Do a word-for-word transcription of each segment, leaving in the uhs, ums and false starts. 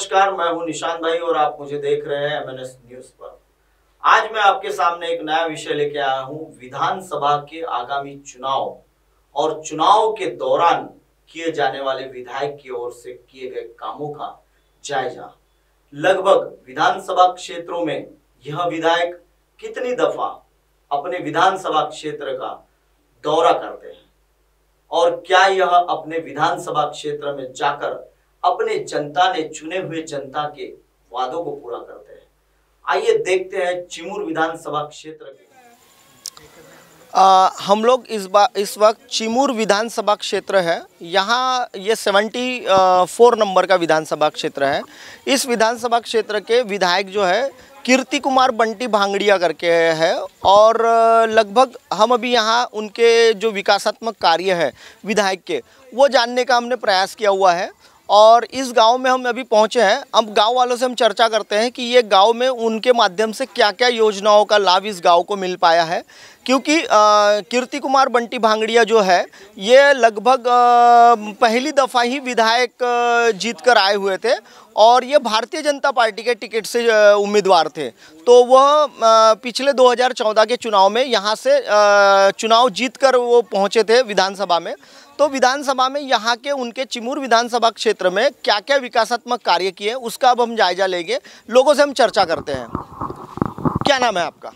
नमस्कार, मैं हूं निशान भाई और आप मुझे देख रहे हैं एमएनएस न्यूज पर। आज मैं आपके सामने एक नया विषय लेके आया हूं, विधानसभा के आगामी चुनाव और चुनाव के दौरान किए जाने वाले विधायक की ओर से किए गए कामों का जायजा। लगभग विधानसभा क्षेत्रों में यह विधायक कितनी दफा अपने विधानसभा क्षेत्र का दौरा करते हैं और क्या यह अपने विधानसभा क्षेत्र में जाकर अपने जनता ने चुने हुए जनता के वादों को पूरा करते हैं। आइए देखते हैं चिमूर विधानसभा क्षेत्र के आ, हम लोग इस बार इस वक्त चिमूर विधानसभा क्षेत्र है। यहाँ ये सेवेंटी फोर नंबर का विधानसभा क्षेत्र है। इस विधानसभा क्षेत्र के विधायक जो है कीर्ति कुमार बंटी भांगड़िया करके है और लगभग हम अभी यहाँ उनके जो विकासात्मक कार्य है विधायक के वो जानने का हमने प्रयास किया हुआ है और इस गांव में हम अभी पहुंचे हैं। अब गांव वालों से हम चर्चा करते हैं कि ये गांव में उनके माध्यम से क्या क्या योजनाओं का लाभ इस गांव को मिल पाया है, क्योंकि कीर्ति कुमार बंटी भांगड़िया जो है ये लगभग पहली दफ़ा ही विधायक जीत कर आए हुए थे और ये भारतीय जनता पार्टी के टिकट से उम्मीदवार थे। तो वह पिछले दो हज़ार चौदह के चुनाव में यहाँ से चुनाव जीत कर वो पहुँचे थे विधानसभा में। तो विधानसभा में यहाँ के उनके चिमूर विधानसभा क्षेत्र में क्या क्या विकासात्मक कार्य किए उसका अब हम जायजा लेंगे। लोगों से हम चर्चा करते हैं। क्या नाम है आपका?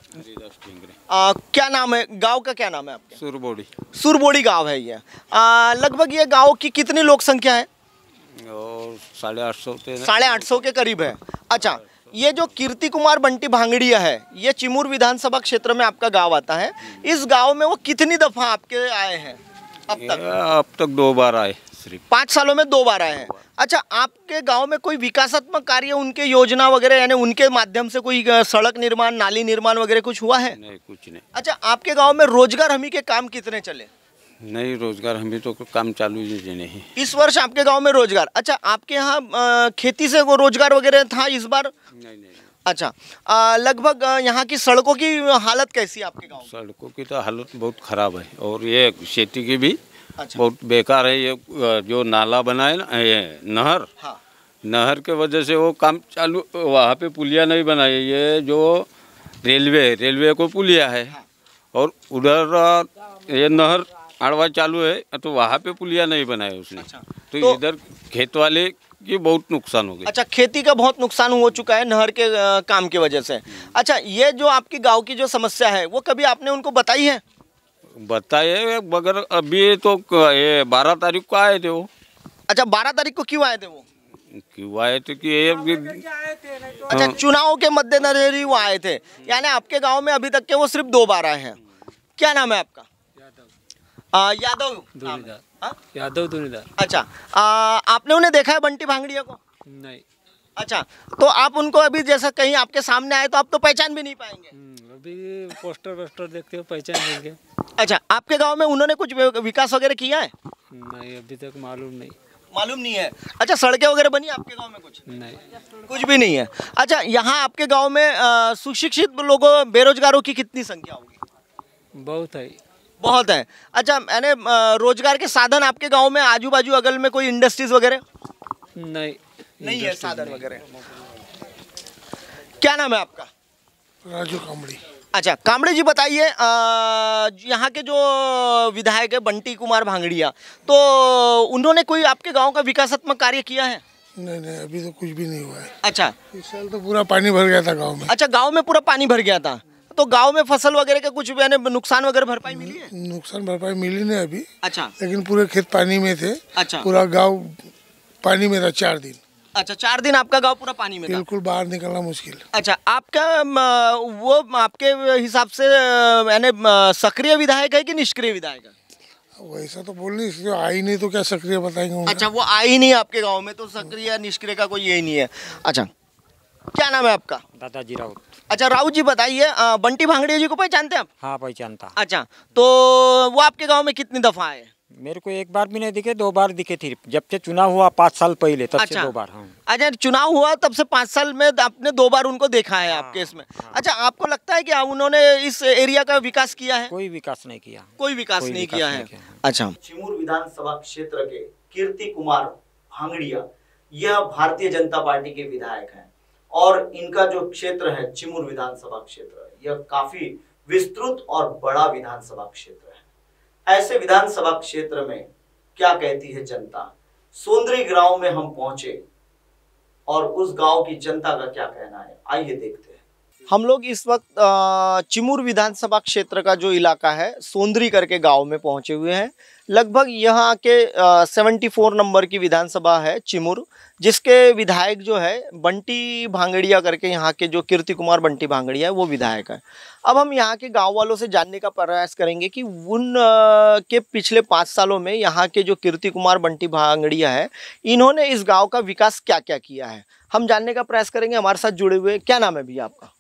आ, क्या नाम है? गांव का क्या नाम है आपका? सुरबोड़ी। सुरबोड़ी गांव है ये। आ, लगभग ये गांव की कितनी लोक संख्या है? और साढ़े आठ सौ साढ़े आठ सौ के करीब है। अच्छा, ये जो कीर्ति कुमार बंटी भांगड़िया है ये चिमूर विधानसभा क्षेत्र में आपका गाँव आता है। इस गाँव में वो कितनी दफ़ा आपके आए हैं अब तक? अब तक दो बार आए, सिर्फ पाँच सालों में दो बार आए हैं। अच्छा, आपके गांव में कोई विकासात्मक कार्य उनके योजना वगैरह यानी उनके माध्यम से कोई सड़क निर्माण नाली निर्माण वगैरह कुछ हुआ है? नहीं, कुछ नहीं। अच्छा, आपके गांव में रोजगार हमी के काम कितने चले? नहीं, रोजगार हमी तो काम चालू ही नहीं। इस वर्ष आपके गाँव में रोजगार? अच्छा, आपके यहाँ खेती से वो रोजगार वगैरह था इस बार? नहीं नहीं। अच्छा, आ, लगभग यहाँ की सड़कों की हालत कैसी है आपके गाँव? सड़कों की तो हालत बहुत खराब है और ये खेती की भी अच्छा। बहुत बेकार है। ये जो नाला बना है ना, ये नहर, हाँ। नहर के वजह से वो काम चालू, वहाँ पे पुलिया नहीं बनाई। ये जो रेलवे रेलवे को पुलिया है। हाँ। और उधर ये नहर आड़वा चालू है तो वहाँ पे पुलिया नहीं बनाया उसने। अच्छा। तो, तो इधर खेत वाले की बहुत नुकसान हो गया। अच्छा, खेती का बहुत नुकसान हो चुका है नहर के आ, काम की वजह से। अच्छा, ये जो आपकी गांव की जो समस्या है वो कभी आपने उनको बताई है? बताए, मगर अभी तो ये बारह तारीख को आए थे वो। अच्छा, बारह तारीख को क्यों आए थे वो? क्यों आए थे कि ये अच्छा, चुनाव के मद्देनजर ही वो आए थे। यानी आपके गाँव में अभी तक के वो सिर्फ दो बार आए हैं। क्या नाम है आपका? यादव दुनीदार। यादव दुनीदार। अच्छा, आ, आपने उन्हें देखा है बंटी भांगड़िया को? नहीं। अच्छा, तो आप उनको अभी जैसा कहीं आपके सामने आए तो आप तो पहचान भी नहीं पाएंगे। अभी पोस्टर वोस्टर देखते हो पहचान लेंगे। अच्छा, आपके गांव में उन्होंने कुछ विकास वगैरह किया है? नहीं, अभी तक मालूम नहीं। मालूम नहीं है। अच्छा, सड़कें वगैरह बनी आपके गांव में? कुछ नहीं, कुछ भी नहीं है। अच्छा, यहाँ आपके गाँव में सुशिक्षित लोगों बेरोजगारों की कितनी संख्या होगी? बहुत है। बहुत है। अच्छा, यानी रोजगार के साधन आपके गांव में आजू बाजू अगल में कोई इंडस्ट्रीज वगैरह? नहीं, नहीं है साधन वगैरह। क्या नाम है आपका? राजू कामड़ी। अच्छा, कामड़ी जी बताइए, यहाँ के जो विधायक है बंटी कुमार भांगड़िया, तो उन्होंने कोई आपके गांव का विकासात्मक कार्य किया है? नहीं नहीं, अभी तो कुछ भी नहीं हुआ है। अच्छा, इस साल तो पूरा पानी भर गया था गाँव में। अच्छा, गाँव में पूरा पानी भर गया था तो गांव में फसल वगैरह का कुछ यानी नुकसान वगैरह भरपाई मिली है? नुकसान भरपाई मिली नहीं अभी। अच्छा, लेकिन पूरे खेत पानी में थे। अच्छा, पूरा गांव पानी में था चार दिन। अच्छा, चार दिन आपका गांव पूरा पानी में था? बिल्कुल, बाहर निकलना मुश्किल। अच्छा, आपका वो आपके हिसाब से यानी सक्रिय विधायक है कि निष्क्रिय विधायक है? वैसा तो बोल नहीं, आई नहीं तो क्या सक्रिय बताएंगे। अच्छा, वो आई नहीं आपके गाँव में तो सक्रिय निष्क्रिय का कोई यही नहीं है। अच्छा, क्या नाम है आपका? दादाजी राउत। अच्छा, राउत जी बताइए, बंटी भांगड़िया जी को पहचानते हैं आप? हाँ, पहचानता। अच्छा, तो वो आपके गांव में कितनी दफा आए? मेरे को एक बार भी नहीं दिखे, दो बार दिखे थे जब से चुनाव हुआ पाँच साल पहले, तब अच्छा। से दो बार। हाँ। अच्छा, चुनाव हुआ तब से पाँच साल में आपने दो बार उनको देखा है? हाँ, आपके इसमें। हाँ। अच्छा, आपको लगता है कि उन्होंने इस एरिया का विकास किया है? कोई विकास नहीं किया। कोई विकास नहीं किया है। अच्छा, चिमूर विधानसभा क्षेत्र के कीर्ति कुमार भांगड़िया यह भारतीय जनता पार्टी के विधायक हैं और इनका जो क्षेत्र है चिमूर विधानसभा क्षेत्र, यह काफी विस्तृत और बड़ा विधानसभा क्षेत्र है। ऐसे विधानसभा क्षेत्र में क्या कहती है जनता? सोंदरी गांव में हम पहुंचे और उस गांव की जनता का क्या कहना है, आइए देखते हैं। हम लोग इस वक्त चिमूर विधानसभा क्षेत्र का जो इलाका है सोंदरी करके गांव में पहुंचे हुए हैं। लगभग यहाँ के चौहत्तर नंबर की विधानसभा है चिमूर, जिसके विधायक जो है बंटी भांगड़िया करके, यहाँ के जो कीर्ति कुमार बंटी भांगड़िया है वो विधायक है। अब हम यहाँ के गांव वालों से जानने का प्रयास करेंगे कि उन के पिछले पाँच सालों में यहाँ के जो कीर्ति कुमार बंटी भांगड़िया है, इन्होंने इस गाँव का विकास क्या क्या किया है, हम जानने का प्रयास करेंगे। हमारे साथ जुड़े हुए, क्या नाम है भैया आपका?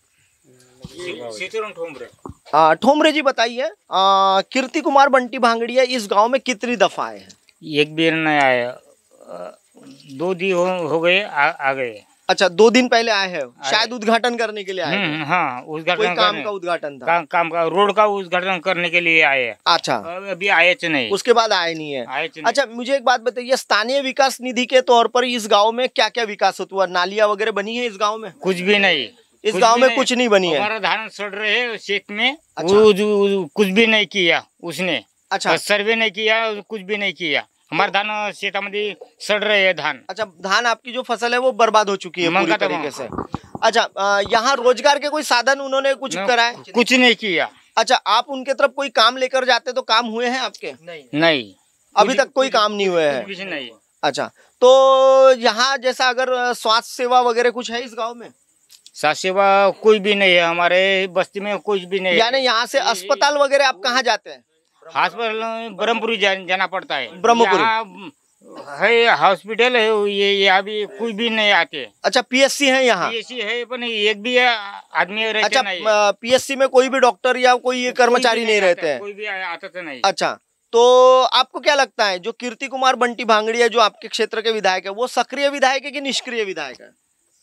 ठोमरे। आ, ठोमरे जी बताइए, कीर्ति कुमार बंटी भांगड़िया इस गांव में कितनी दफा आए हैं? एक बार नहीं आए, दो दिन हो, हो गए आ, आ गए। अच्छा, दो दिन पहले आए हैं, शायद उद्घाटन करने के लिए आए हैं। हाँ, उद्घाटन काम का उद्घाटन था, काम, काम का रोड का उद्घाटन करने के लिए आए। अच्छा, अभी आए नहीं, उसके बाद आए नहीं है। आए नहीं। अच्छा, मुझे एक बात बताइए, स्थानीय विकास निधि के तौर पर इस गाँव में क्या क्या विकास हुआ? नालियाँ वगैरह बनी है इस गाँव में? कुछ भी नहीं, इस गांव में कुछ नहीं बनी है। हमारा धान सड़ रहे हैं खेत में। अच्छा। वो जो कुछ भी नहीं किया उसने। अच्छा, सर्वे नहीं किया, कुछ भी नहीं किया। हमारा धान खेत में सड़ रहे हैं धान। अच्छा, धान आपकी जो फसल है वो बर्बाद हो चुकी है पूरी तरीके से। अच्छा, यहाँ रोजगार के कोई साधन उन्होंने कुछ करा है? कुछ नहीं किया। अच्छा, आप उनके तरफ कोई काम लेकर जाते तो काम हुए हैं आपके? नहीं, नहीं, अभी तक कोई काम नहीं हुए हैं। कुछ नहीं। अच्छा, तो यहाँ जैसा अगर स्वास्थ्य सेवा वगैरह कुछ है इस गाँव में? स्वास्थ्य सेवा कोई भी नहीं है हमारे बस्ती में, कुछ भी नहीं। यानी यहाँ से अस्पताल वगैरह आप कहाँ जाते हैं? हॉस्पिटल ब्रह्मपुरी जा, जाना पड़ता है। ब्रह्मपुरी है हॉस्पिटल है, ये यहाँ भी कुछ भी नहीं आते। अच्छा, पीएससी है यहाँ? पीएससी है पर एक भी आदमी रहते। अच्छा, नहीं। पीएससी में कोई भी डॉक्टर या कोई कर्मचारी नहीं रहते हैं? कोई भी आता तो नहीं। अच्छा, तो आपको क्या लगता है जो कीर्ति कुमार बंटी भांगड़िया जो आपके क्षेत्र के विधायक है, वो सक्रिय विधायक है कि निष्क्रिय विधायक है?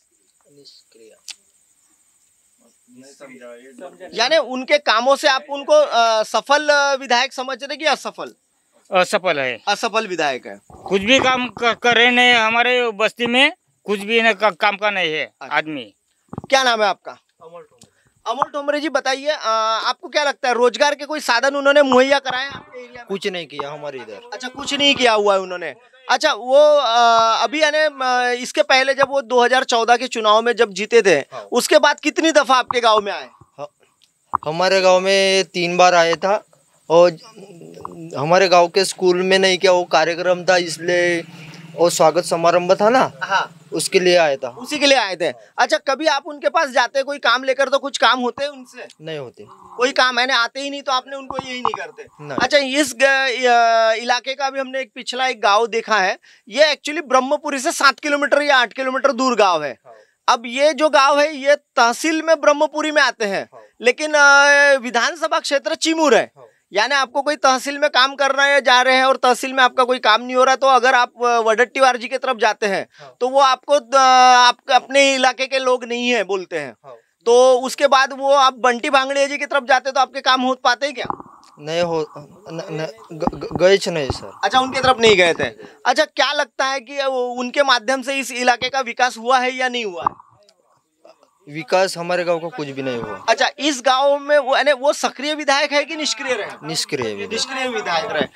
यानी उनके कामों से आप उनको आ, सफल विधायक समझ रहे कि असफल? असफल है, असफल विधायक है। कुछ भी काम कर रहे नहीं हमारे बस्ती में, कुछ भी न, का, काम का नहीं है। अच्छा। आदमी, क्या नाम है आपका? अमोल ठोमरे। अमोल ठोमरे जी बताइए, आपको क्या लगता है रोजगार के कोई साधन उन्होंने मुहैया कराए आपके एरिया में? कुछ नहीं किया हमारे इधर। अच्छा, कुछ नहीं किया हुआ है उन्होंने। अच्छा, वो आ, अभी यानी इसके पहले जब वो दो हज़ार चौदह के चुनाव में जब जीते थे, हाँ। उसके बाद कितनी दफा आपके गांव में आए? हाँ, हमारे गांव में तीन बार आया था और हमारे गांव के स्कूल में नहीं किया, वो कार्यक्रम था इसलिए, और स्वागत समारोह था ना, हाँ, उसके लिए आया था। उसी के लिए आए थे। अच्छा, कभी आप उनके पास जाते कोई काम लेकर तो कुछ काम होते हैं उनसे? नहीं होते, कोई काम मैंने आते ही नहीं, तो आपने उनको यही नहीं करते? नहीं। अच्छा, इस इलाके का भी हमने एक पिछला एक गांव देखा है, ये एक्चुअली ब्रह्मपुरी से सात किलोमीटर या आठ किलोमीटर दूर गांव है। अब ये जो गांव है ये तहसील में ब्रह्मपुरी में आते हैं, लेकिन विधानसभा क्षेत्र चिमूर है। यानी आपको कोई तहसील में काम करना है, जा रहे हैं और तहसील में आपका कोई काम नहीं हो रहा, तो अगर आप वडट्टीवार जी की तरफ जाते हैं तो वो आपको आप अपने इलाके के लोग नहीं है बोलते हैं, तो उसके बाद वो आप बंटी भांगड़िया जी की तरफ जाते तो आपके काम हो पाते हैं क्या? नहीं हो, गए नहीं सर। अच्छा, उनके तरफ नहीं गए थे। अच्छा, क्या लगता है कि उनके माध्यम से इस इलाके का विकास हुआ है या नहीं हुआ है? विकास हमारे गांव का कुछ भी नहीं हुआ। अच्छा, इस गांव में वो यानी वो सक्रिय विधायक है कि निष्क्रिय रहे? निष्क्रिय निष्क्रिय विधायक रहे।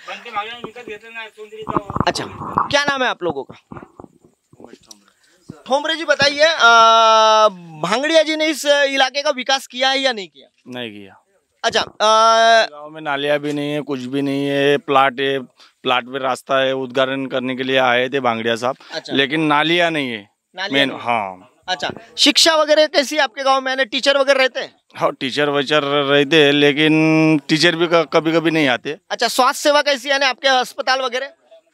अच्छा, क्या नाम है आप लोगों का? ठोमरे जी बताइए, भांगड़िया जी ने इस इलाके का विकास किया है या नहीं किया? नहीं किया। अच्छा, गांव में नालियाँ भी नहीं है, कुछ भी नहीं है, प्लाट है, प्लाट पे रास्ता है, उद्घाटन करने के लिए आए थे भांगड़िया साहब। अच्छा। लेकिन नालियाँ नहीं है मेन। हाँ। अच्छा, शिक्षा वगैरह कैसी आपके गांव में? टीचर वगैरह रहते हैं? हाँ, टीचर वचर रहते हैं, लेकिन टीचर भी कभी कभी नहीं आते। अच्छा, स्वास्थ्य सेवा कैसी है आपके? अस्पताल वगैरह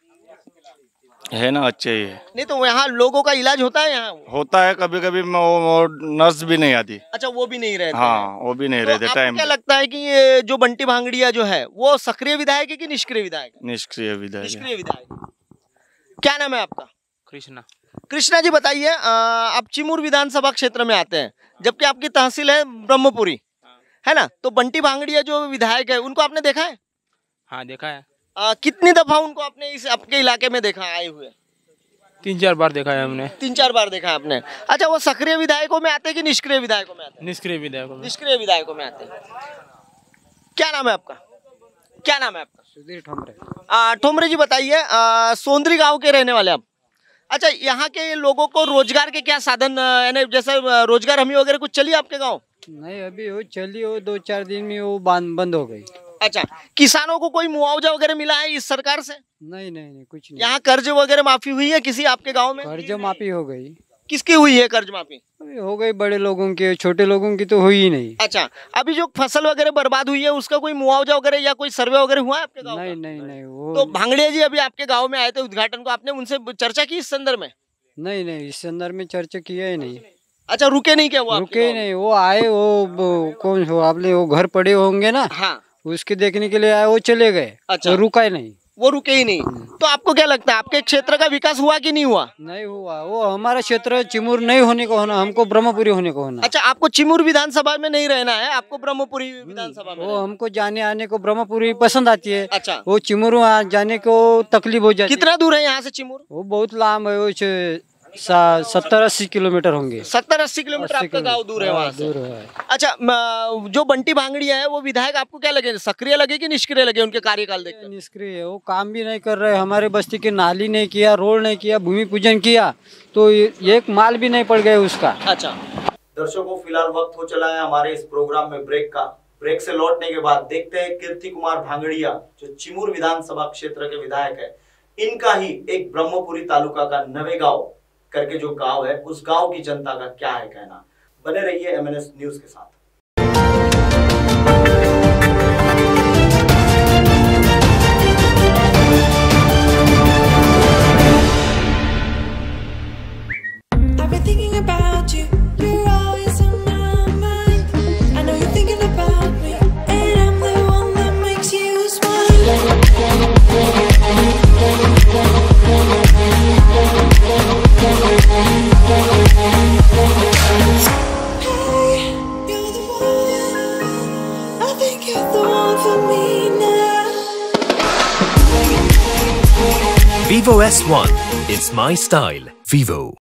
है ना? अच्छे ही है। नहीं तो यहाँ लोगों का इलाज होता है? यहाँ होता है कभी कभी, नर्स भी नहीं आती। अच्छा, वो भी नहीं रहते? हाँ, वो भी नहीं तो रहते टाइम। क्या लगता है कि ये जो बंटी भांगड़िया जो है वो सक्रिय विधायक है कि निष्क्रिय विधायक? निष्क्रिय विधायक। निष्क्रिय विधायक। क्या नाम है आपका? कृष्णा। कृष्णा जी बताइए, आप चिमूर विधानसभा क्षेत्र में आते हैं, जबकि आपकी तहसील है ब्रह्मपुरी, है ना? तो बंटी भांगड़िया जो विधायक है उनको आपने देखा है? हाँ, देखा है। आ, कितनी दफा उनको आपने इस आपके इलाके में देखा आए हुए? तीन चार बार देखा है हमने। तीन चार बार देखा है आपने। अच्छा, वो सक्रिय विधायकों में आते हैं कि निष्क्रिय विधायकों में आते हैं? निष्क्रिय विधायकों में। निष्क्रिय विधायकों में आते हैं। क्या नाम है आपका? क्या नाम है आपका? सुधीर ठोमरे। आ, ठोमरे जी बताइए, सोंदरी गांव के रहने वाले आप। अच्छा, यहाँ के लोगों को रोजगार के क्या साधन, यानी जैसे रोजगार हमी वगैरह कुछ चली आपके गांव? नहीं, अभी वो चली, वो दो चार दिन में वो बंद हो गई। अच्छा, किसानों को कोई मुआवजा वगैरह मिला है इस सरकार से? नहीं नहीं नहीं, कुछ नहीं। यहाँ कर्ज वगैरह माफी हुई है किसी आपके गांव में? कर्ज माफी हो गई। किसकी हुई है कर्ज माफी? हो गई, बड़े लोगों की, छोटे लोगों की तो हुई ही नहीं। अच्छा, अभी जो फसल वगैरह बर्बाद हुई है उसका कोई मुआवजा वगैरह या कोई सर्वे वगैरह हुआ है आपके गाँव? नहीं नहीं नहीं वो तो भांगड़िया जी अभी आपके गाँव में आए थे उद्घाटन को, आपने उनसे चर्चा की इस संदर्भ में? नहीं नहीं, इस संदर्भ में चर्चा किया ही नहीं। अच्छा, रुके नहीं क्या वो? रुके ही नहीं, वो आए, वो, वो कौन हो आपने, वो घर पड़े होंगे ना, हाँ, उसके देखने के लिए आए, वो चले गए। अच्छा, वो रुका ही नहीं। वो रुके ही नहीं। तो आपको क्या लगता है आपके क्षेत्र का विकास हुआ कि नहीं हुआ? नहीं हुआ। वो हमारा क्षेत्र चिमूर नहीं होने को होना, हमको ब्रह्मपुरी होने को होना। अच्छा, आपको चिमूर विधानसभा में नहीं रहना है, आपको ब्रह्मपुरी विधानसभा में? वो हमको जाने आने को ब्रह्मपुरी पसंद आती है। अच्छा, वो चिमूर जाने को तकलीफ हो जाती है। कितना दूर है यहाँ से चिमूर? वो बहुत लाम है, वो सत्तर अस्सी किलोमीटर होंगे। सत्तर अस्सी किलोमीटर आपका गाँव दूर है वहाँ से? दूर है। अच्छा, जो बंटी भांगड़िया है वो विधायक आपको क्या लगे, सक्रिय लगे कि निष्क्रिय लगे उनके कार्यकाल देखकर? निष्क्रिय है, वो काम भी नहीं कर रहे। हमारे बस्ती की नाली नहीं किया, रोड नहीं किया, भूमि पूजन किया, तो एक माल भी नहीं पड़ गया उसका। अच्छा दर्शकों, फिलहाल वक्त हो चला है हमारे इस प्रोग्राम में ब्रेक का। ब्रेक से लौटने के बाद देखते हैं कीर्ति कुमार भांगड़िया जो चिमूर विधानसभा क्षेत्र के विधायक है, इनका ही एक ब्रह्मपुरी तालुका का नवेगांव करके जो गांव है, उस गांव की जनता का क्या है कहना। बने रहिए एम एन एस न्यूज के साथ। Vivo S one, it's my style. Vivo.